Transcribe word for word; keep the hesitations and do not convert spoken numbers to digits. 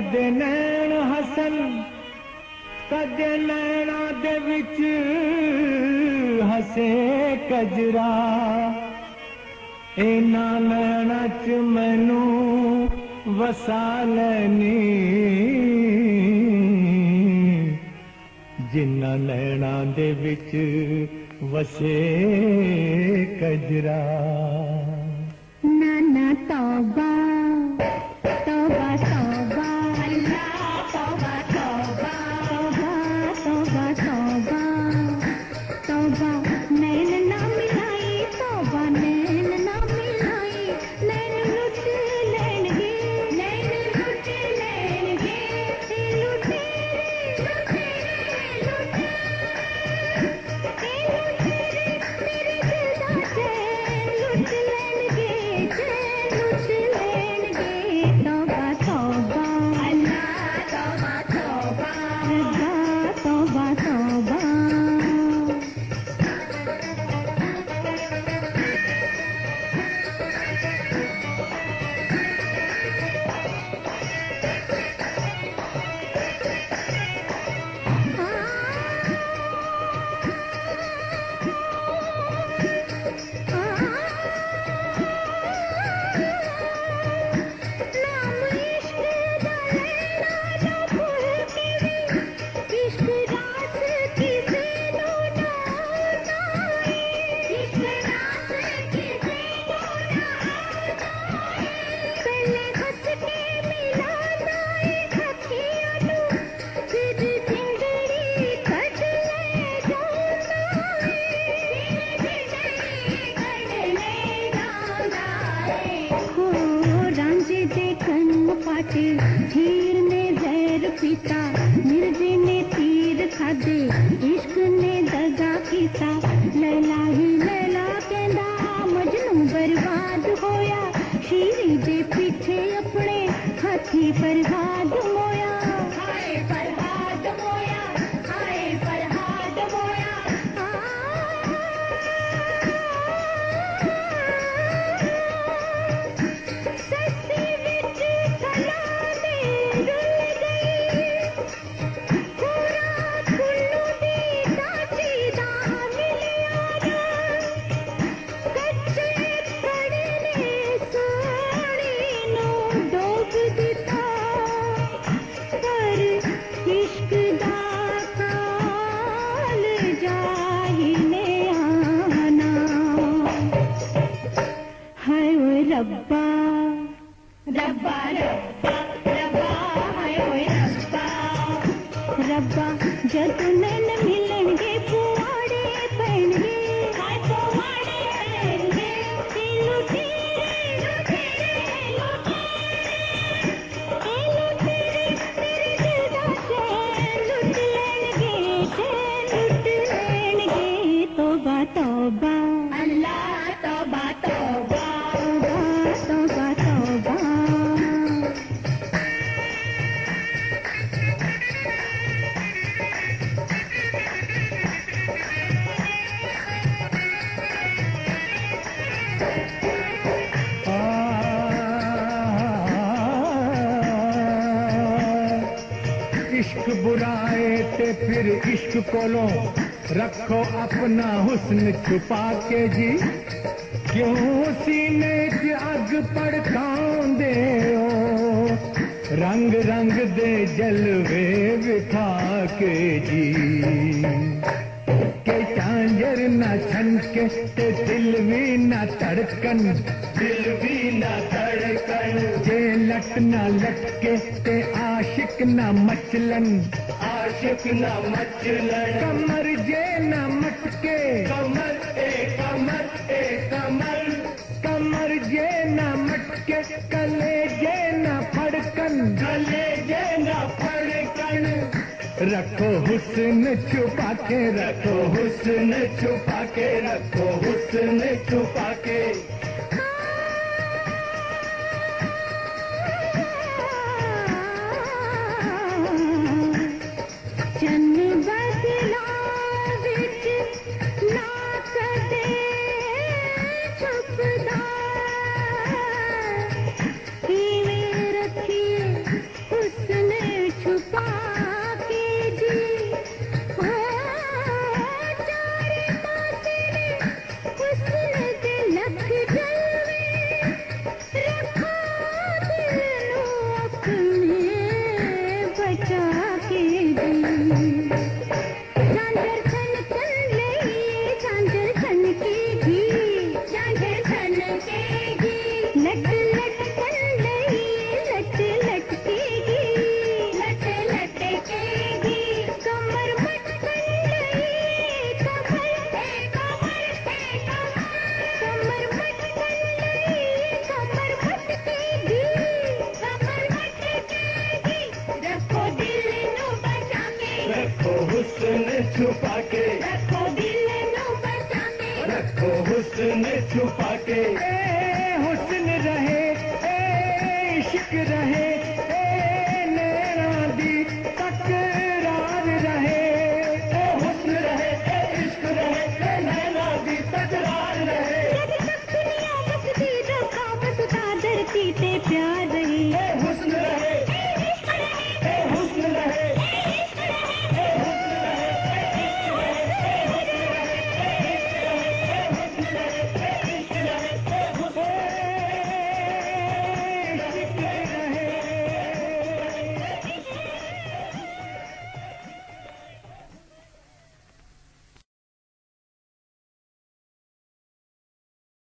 कदे नैन हसन कदे नैना दे विच हसे कजरा इना नैना च मैनू वसा लैनी जिन्ना नैना दे विच वसे कजरा। नाना तौबा तौबा तौबा अल्लाह तौबा तौबा तौबा तौबा तौबा नैन ना मिलाई तौबा नैन ना मिलाई नैन लुट लेंगे नैन लुट लेंगे लुटे लुटे लुटे मेरे दिल दा चैन लुट लेंगे चैन लुट लेंगे तौबा तौबा अल्लाह तौबा तौबा रब्बा तौबा तौबा। हीर ने जहर पीता मिर्जे ने तीर खादे इश्क ने दगा कीता लैला ही लैला कहंदा मजनू बर्बाद होया शीरी दे पीछे अपने हाथी फरहाद मोया हाय फरहाद मोया हाय फरहाद मोया सस्सी विच थला रब्बा रब्बा रब्बा रब्बा हाय ओए रब्बा रब्बा जद नैन मिलणगे पुआड़े पैणगे हाय पुआड़े पैणगे लुटे लुटे लुटे लुटे मेरे दिल दा चैन लुट लेणगे चैन लुट लेणगे तौबा तौबा अल्लाह तौबा तौबा तौबा तौबा। इश्क बुराए ते फिर इश्क कोलों रखो अपना हुस्न छुपा के जी क्यों सीने च अग भड़काउंदे हो रंग रंग दे जलवे विखा के जी के झांझर न छनके ते दिल भी न धड़कन दिल भी न धड़कन जे लट न लटके ते आशिक न मचलन आशिक न मचलन कमर जे न मटके कमर ए कमर ए कमर कमर जे न मटके कले जे न फड़कन कले जे न फड़कन रखो हुस्न छुपा के रखो हुस्न छुपा के रखो हुस्न छुपा के चन्न बदला विच ना कदे छुपदा किवें रखिए हुस्न हुस्न छुपा के, रखो दिल नो बचा के, रखो हुस्न छुपा के। ए हुस्न रहे, ए इश्क रहे, ए नैना दी तकरार रहे। ए हुस्न रहे, ए इश्क रहे, ए नैना दी तकरार रहे। जब तक दुनिया बसती रखा बसता धरती ते प्यार रही। ए